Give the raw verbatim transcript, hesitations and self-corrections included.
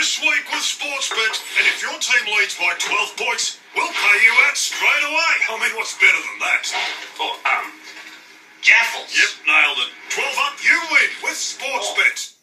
This week with Sportsbet, and if your team leads by twelve points, we'll pay you out straight away. I mean, what's better than that? Oh, um, Jaffles. Yep, nailed it. twelve up, you win with Sportsbet.